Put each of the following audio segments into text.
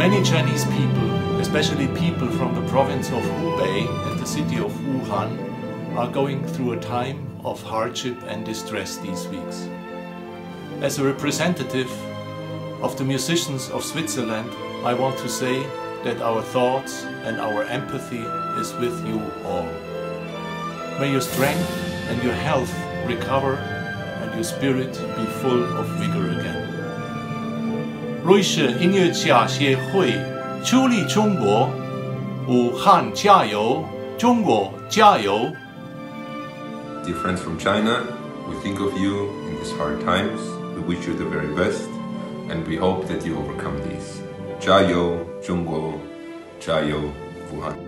Many Chinese people, especially people from the province of Hubei and the city of Wuhan, are going through a time of hardship and distress these weeks. As a representative of the musicians of Switzerland, I want to say that our thoughts and our empathy is with you all. May your strength and your health recover and your spirit be full of vigor again. 瑞士音乐家协会助力中国，武汉加油，中国加油！ Dear friends from China, we think of you in these hard times. We wish you the very best, and we hope that you overcome these. 加油，中国！加油，武汉！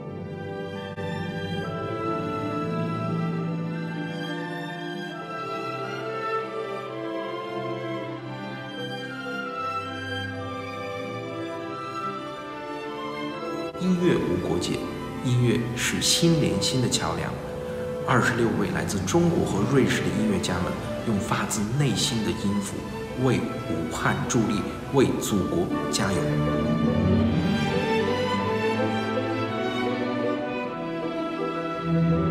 音乐无国界，音乐是心连心的桥梁。26位来自中国和瑞士的音乐家们，用发自内心的音符为武汉助力，为祖国加油！